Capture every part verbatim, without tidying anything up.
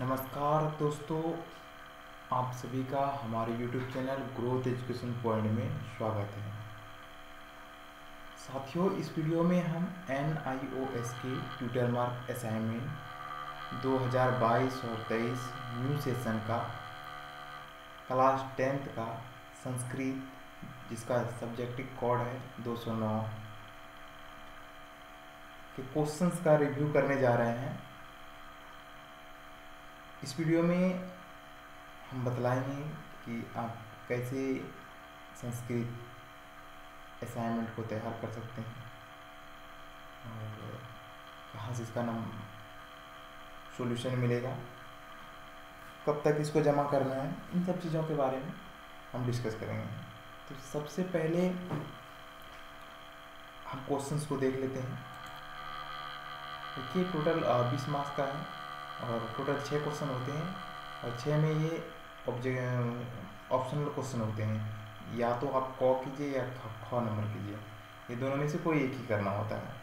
नमस्कार दोस्तों, आप सभी का हमारे YouTube channel growth education point में स्वागत है। साथियों, इस वीडियो में हम एन आई ओ एस के ट्यूटर मार्क असाइनमेंट दो हज़ार बाईस और तेईस न्यू सेशन का क्लास टेंथ का संस्कृत, जिसका सब्जेक्टिव कोड है दो सौ नौ के क्वेश्चंस का रिव्यू करने जा रहे हैं। इस वीडियो में हम बतलाएंगे कि आप कैसे संस्कृत असाइनमेंट को तैयार कर सकते हैं और कहाँ से इसका नाम सॉल्यूशन मिलेगा, कब तक इसको जमा करना है, इन सब चीज़ों के बारे में हम डिस्कस करेंगे। तो सबसे पहले हम क्वेश्चंस को देख लेते हैं। देखिए, टोटल बीस मार्क्स का है और टोटल छः क्वेश्चन होते हैं और छः में ये ऑब्जेक्ट ऑप्शनल क्वेश्चन होते हैं। या तो आप क कीजिए या ख ख नंबर कीजिए, ये दोनों में से कोई एक ही करना होता है।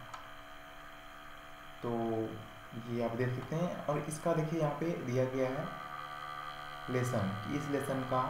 तो ये आप देख सकते हैं। और इसका देखिए यहाँ पे दिया गया है लेसन, इस लेसन का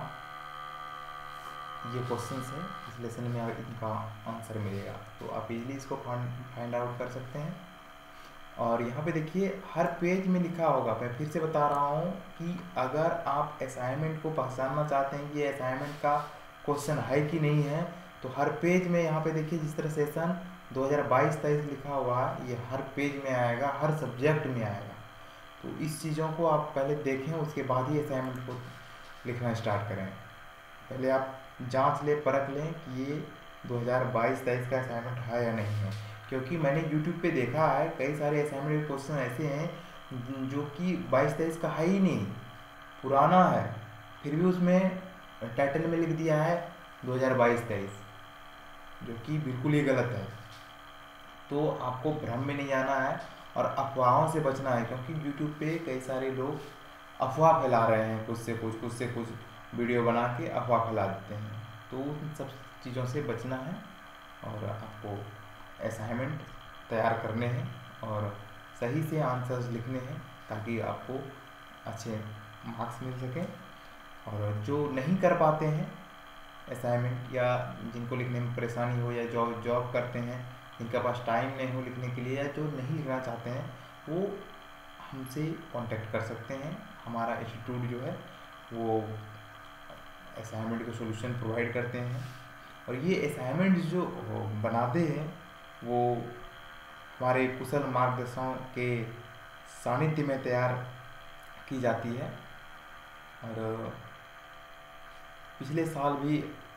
ये क्वेश्चंस है, इस लेसन में इनका आंसर मिलेगा। तो आप इजीली इसको फाइंड आउट कर सकते हैं। और यहाँ पे देखिए, हर पेज में लिखा होगा, मैं फिर से बता रहा हूँ कि अगर आप असाइनमेंट को पहचानना चाहते हैं कि असाइनमेंट का क्वेश्चन है कि नहीं है, तो हर पेज में यहाँ पे देखिए जिस तरह सेशन दो हज़ार बाईस तेईस लिखा हुआ है, ये हर पेज में आएगा, हर सब्जेक्ट में आएगा। तो इस चीज़ों को आप पहले देखें, उसके बाद ही असाइनमेंट को लिखना स्टार्ट करें। पहले आप जाँच लें, परख लें कि ये दो हज़ार बाईस तेईस का असाइनमेंट है या नहीं है। क्योंकि मैंने YouTube पे देखा है कई सारे असाइनमेंट क्वेश्चन ऐसे हैं जो कि बाईस तेईस का है ही नहीं, पुराना है, फिर भी उसमें टाइटल में लिख दिया है दो हज़ार बाईस तेईस, जो कि बिल्कुल ही गलत है। तो आपको भ्रम में नहीं आना है और अफवाहों से बचना है, क्योंकि YouTube पे कई सारे लोग अफवाह फैला रहे हैं, कुछ से कुछ कुछ से कुछ वीडियो बना के अफवाह फैला देते हैं। तो उन सब चीज़ों से बचना है और आपको असाइनमेंट तैयार करने हैं और सही से आंसर्स लिखने हैं, ताकि आपको अच्छे मार्क्स मिल सकें। और जो नहीं कर पाते हैं असाइनमेंट, या जिनको लिखने में परेशानी हो, या जॉब जॉब करते हैं, जिनके पास टाइम नहीं हो लिखने के लिए, या जो नहीं लिखना चाहते हैं, वो हमसे कांटेक्ट कर सकते हैं। हमारा इंस्टीट्यूट जो है वो असाइनमेंट के सॉल्यूशन प्रोवाइड करते हैं। और ये असाइनमेंट जो बनाते हैं वो हमारे कुशल मार्गदर्शकों के सानिध्य में तैयार की जाती है। और पिछले साल भी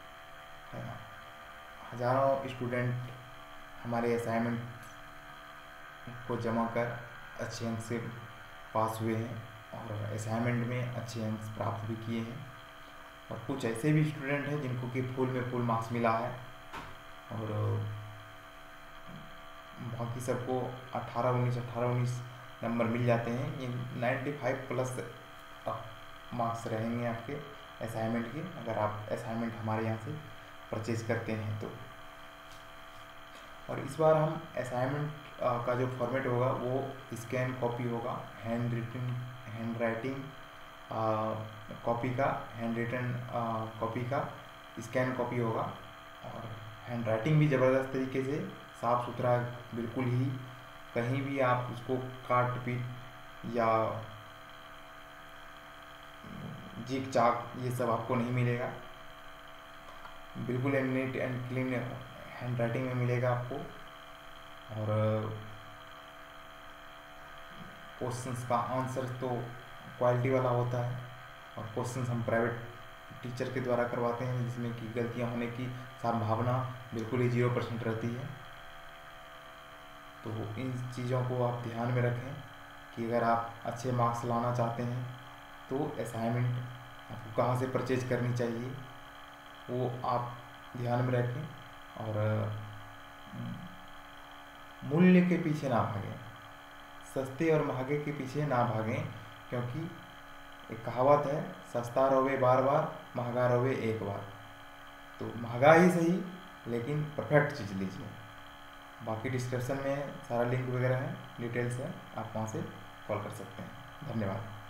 हज़ारों स्टूडेंट हमारे असाइनमेंट को जमा कर अच्छे अंक से पास हुए हैं और असाइनमेंट में अच्छे अंक प्राप्त भी किए हैं। और कुछ ऐसे भी स्टूडेंट हैं जिनको कि फुल में फुल मार्क्स मिला है और बाकी सबको अठारह उन्नीस अठारह उन्नीस नंबर मिल जाते हैं। ये पचानवे प्लस मार्क्स रहेंगे आपके असाइनमेंट के, अगर आप असाइनमेंट हमारे यहाँ से परचेज करते हैं तो। और इस बार हम असाइनमेंट का जो फॉर्मेट होगा वो स्कैन कॉपी होगा, hand written hand writing copy का, हैंड रिटन कॉपी का स्कैन कॉपी होगा। और हैंड राइटिंग भी ज़बरदस्त तरीके से साफ़ सुथरा, बिल्कुल ही कहीं भी आप उसको काट पीट या जीक चाक ये सब आपको नहीं मिलेगा। बिल्कुल neat and clean hand writing में मिलेगा आपको। और क्वेश्चंस का आंसर तो क्वालिटी वाला होता है और क्वेश्चंस हम प्राइवेट टीचर के द्वारा करवाते हैं, जिसमें कि गलतियां होने की संभावना बिल्कुल ही जीरो परसेंट रहती है। तो इन चीज़ों को आप ध्यान में रखें कि अगर आप अच्छे मार्क्स लाना चाहते हैं तो असाइनमेंट आपको कहाँ से परचेज करनी चाहिए वो आप ध्यान में रखें। और मूल्य के पीछे ना भागें, सस्ते और महंगे के पीछे ना भागें, क्योंकि एक कहावत है, सस्ता रोवे बार बार, महंगा रोवे एक बार। तो महंगा ही सही, लेकिन परफेक्ट चीज़ लीजिए। बाकी डिस्क्रिप्शन में सारा लिंक वगैरह है, डिटेल्स है, आप वहाँ से कॉल कर सकते हैं। धन्यवाद।